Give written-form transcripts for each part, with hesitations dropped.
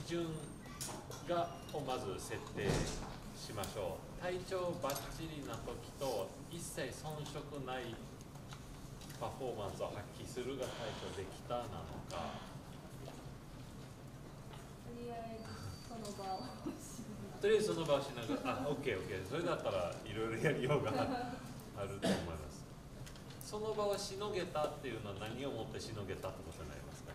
準がをまず設定しましょう。体調バッチリな時と一切遜色ないパフォーマンスを発揮するが体調できたなのか、 とりあえずその場をとりあえずその場をしながら、OK、それだったらいろいろやりようがあると思います。その場をしのげたっていうのは何をもってしのげたってことになりますか？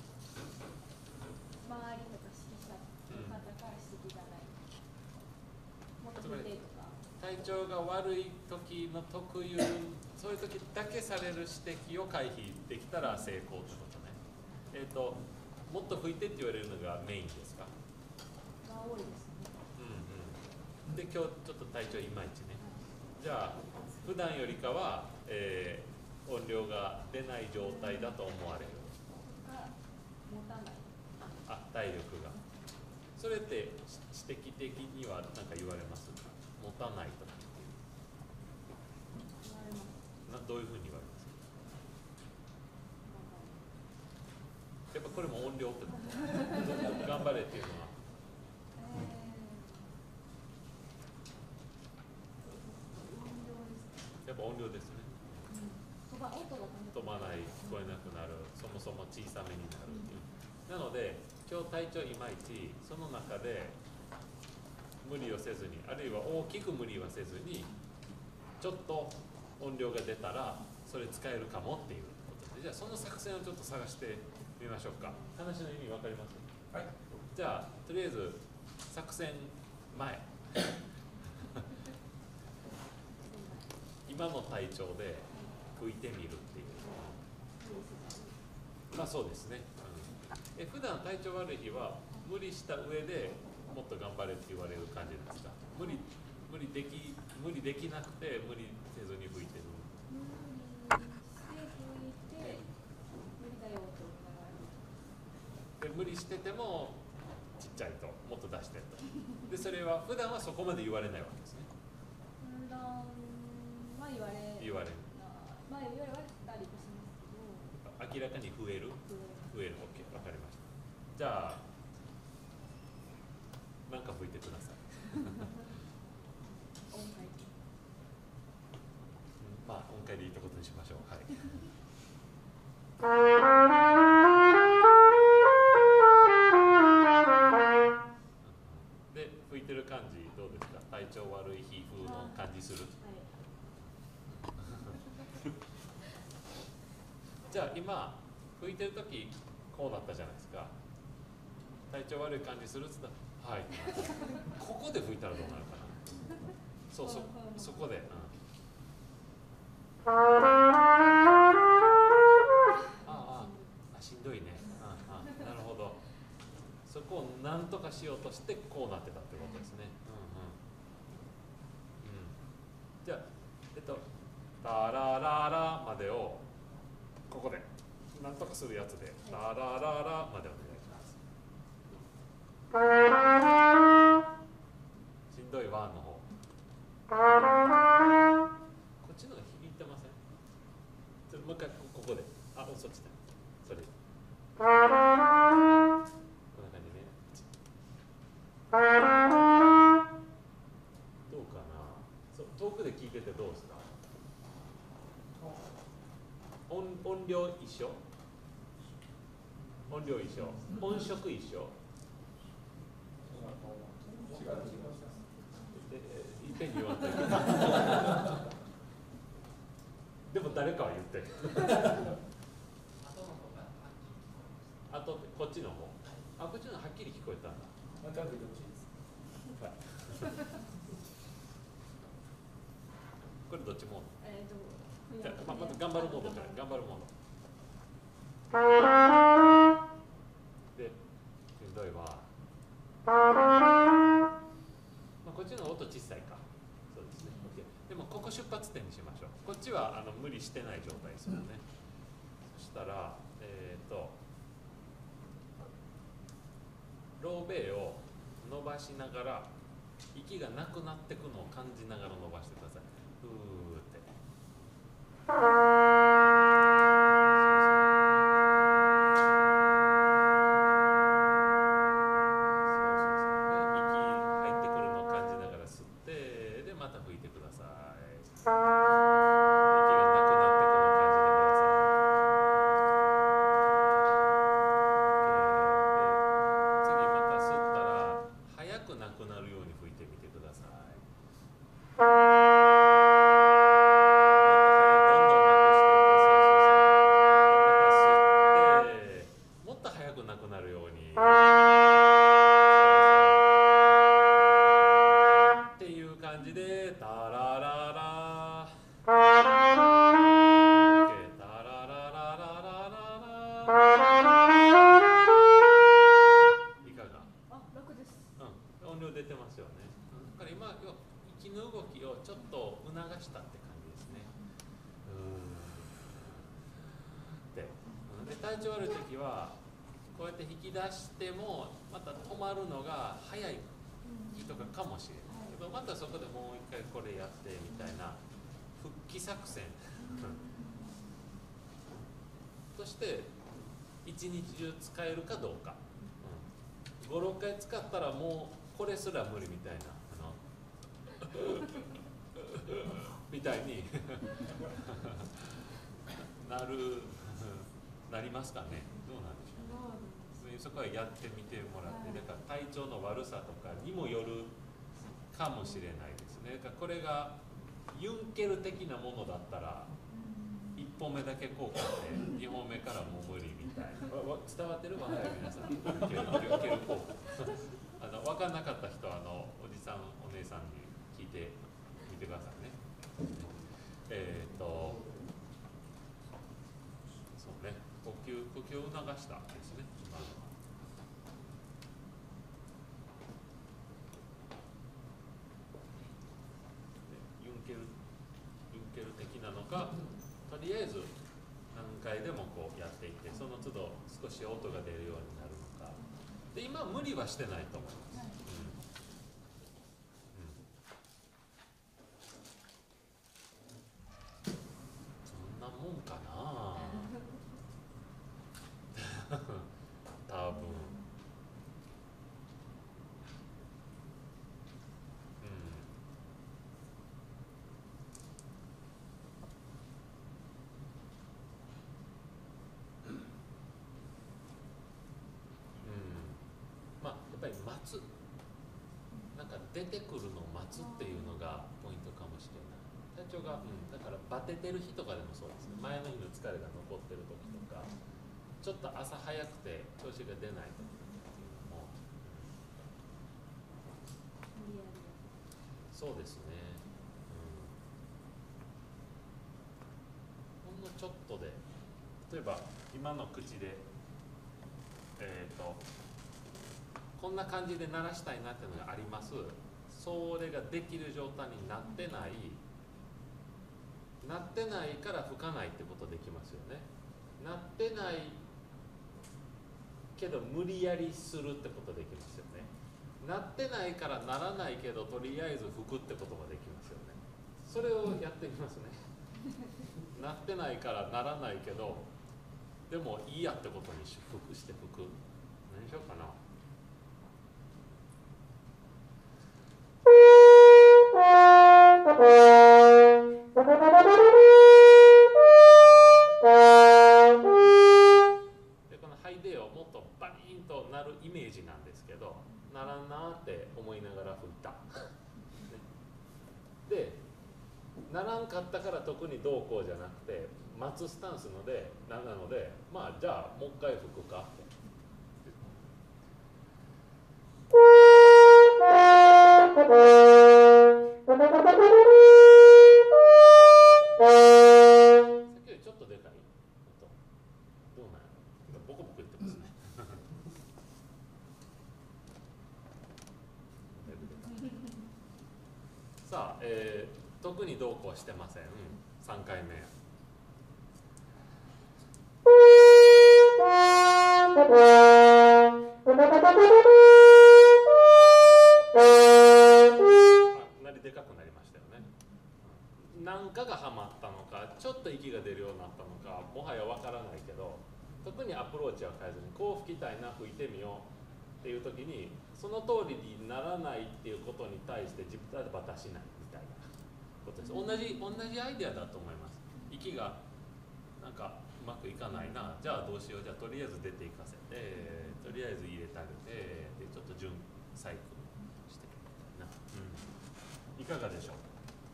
周りとか指揮者の方から指摘がない、もっと見てとか体調が悪い時の特有、そういう時だけされる指摘を回避できたら成功ってことね。もっと吹いてって言われるのがメインですか？ が多いですね。 で今日ちょっと体調いまいちね。じゃあ普段よりかは、音量が出ない状態だと思われる。 持たない。 体力が。それって指摘的には何か言われますか？持たないとかっていう。 言われます。 どういうふうに言われますか？やっぱこれも音量ってこと頑張れっていうのは。やっぱ音量ですね。 音が飛ばない、聞こえなくなる、そもそも小さめになるっていう。なので今日体調いまいち、その中で無理をせずに、あるいは大きく無理はせずに、ちょっと音量が出たらそれ使えるかもっていうことで、じゃあその作戦をちょっと探してみましょうか。話の意味わかります？ はい。 じゃあとりあえず作戦前今の体調で吹いてみるっていう。まあそうですね。普段体調悪い日は無理した上でもっと頑張れって言われる感じなんですか？無理できなくて無理せずに吹いてる。無理しててもちっちゃいと、もっと出してと。でそれは普段はそこまで言われないわけですね。 普段は言われたりとしますけど、 明らかに増える OK、 分かりました。じゃあなんか吹いてくださいまあ音階でいいってことにしましょう。はいで吹いてる感じどうですか？体調悪い日風の感じする？じゃあ今吹いてる時こうなったじゃないですか。体調悪い感じするっつったら、はい、ここで吹いたらどうなるかな。そこで、しんどいね。なるほど。そこを何とかしようとしてこうなってたってことですね。じゃあタラララまでをここで何とかするやつでタラララまでお願いします。しんどいワンの方。こっちのが響いてません？ちょっともう一回ここで。そっちだ。それ。こんな感じね。どうかな。遠くで聞いててどうですか？音量一緒？音量一緒？音色一緒？いっぺんに言わんといけないでも誰かは言ってあとこっちの方、こっちのはっきり聞こえたんだ。 もう一回吹いてほしいです。 これどっちもじゃあ、また頑張るモードじゃない、頑張るモードで、しんどいわ。こっちの音小さいか。そうですね。でもここ出発点にしましょう。こっちは無理してない状態ですよね。そしたらローベイを伸ばしながら息がなくなってくのを感じながら伸ばしてください。ふーって。 っていう感じでタラララタラララララいかが？ あ、楽です。 音量出てますよね。だから今息の動きをちょっと促したって感じですね。で体調悪い時はこうやって引き出してもまた止まるのが早い日とかかもしれないけど、またそこでもう一回これやってみたいな復帰作戦として一日中使えるかどうか、5、6回使ったらもうこれすら無理みたいなみたいになりますかね。どうなんでしょうね。そこはやってみてもらって、だから体調の悪さとかにもよるかもしれないですね。だからこれがユンケル的なものだったら1本目だけ効果で2本目からもう無理みたいな。伝わってるかな皆さん。ユンケル効果。分かんなかった人はおじさんお姉さんに聞いてみてくださいね。そうね、呼吸を促したですね。今のはユンケル的なのか、とりあえず何回でもこうやっていって、その都度少し音が出るようになるのか。で今無理はしてないと思います。そんなもんかな多分。まあやっぱり待つ、なんか出てくるのを待つっていうのがポイントかもしれない。体調が、だからバテてる日とかでもそうですね。前の日の疲れが残ってる時とか、ちょっと朝早くて調子が出ない時とかっていうのも、そうですね。ほんのちょっとで、例えば今の口でこんな感じで鳴らしたいなっていうのがあります。それができる状態になってないから吹かないってことできますよね。なってないけど無理やりするってことできますよね。なってないからならないけどとりあえず吹くってこともできますよね。それをやってみますね。なってないからならないけどでもいいやってことにして吹く。何しようかな。でこのハイデをもっとバリーンとなるイメージなんですけど、ならんなって思いながら吹いた。でならんかったから特にどうこうじゃなくて待つスタンスなのでまあじゃあもう一回吹くかって。ちょっとでかい音どうなんやろ。ボコボコ言ってますね。さあ、特にどうこうしてません。3回目。なりでかくなりましたよね。なんかがはまったのか、ちょっと息が出るようになったのか、もはやわからないけど、特にアプローチは変えずにこう吹きたいな、吹いてみようっていう時にその通りにならないっていうことに対して自分でバタしないみたいなことです。同じアイデアだと思います。息がなんかうまくいかないな、じゃあどうしよう、じゃあとりあえず出ていかせて、とりあえず入れてあげて、でちょっと順サイクルしてな、いかがでしょう。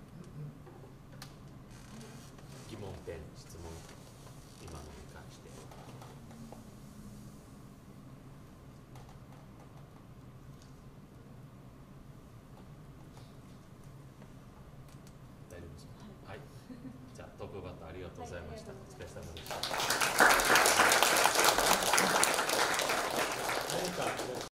疑問点、質問、今のに関して。 じゃあトップバッターありがとうございました。 はい、 お疲れ様でした。